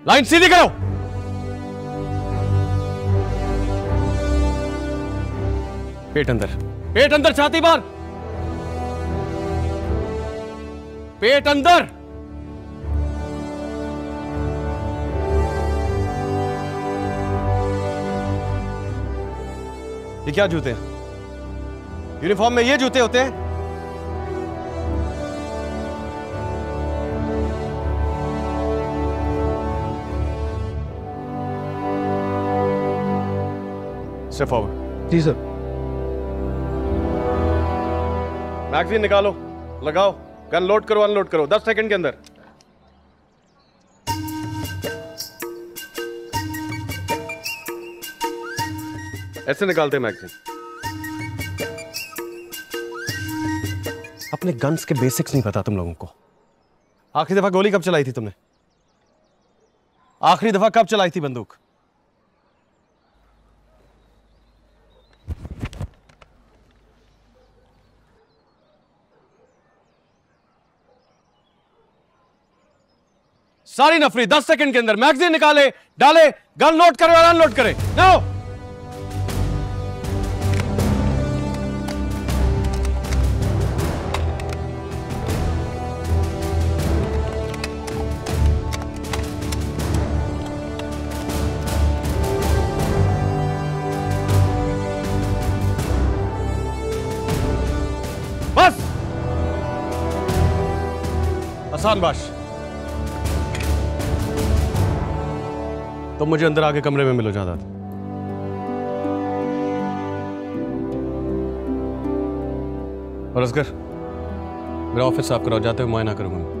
Line सीधी करो। पेट अंदर, पेट अंदर, छाती बाहर, पेट अंदर। ये क्या जूते हैं? यूनिफॉर्म में ये जूते होते हैं? Step forward. जी सर। मैगजीन निकालो, लगाओ, गन लोड करो, अनलोड करो 10 सेकंड के अंदर। ऐसे निकालते हैं मैगजीन। अपने गन्स के बेसिक्स नहीं पता तुम लोगों को। आखिरी दफा गोली कब चलाई थी तुमने? आखिरी दफा कब चलाई थी बंदूक? सारी नफरी 10 सेकंड के अंदर मैगजीन निकाले, डाले, गन लोड करे और अनलोड करे। नाउ बस, आसान बाश। तो मुझे अंदर आके कमरे में मिलो ज्यादा। और असगर, मेरा ऑफिस साफ कराओ, जाते हुए मुआयना करूंगा।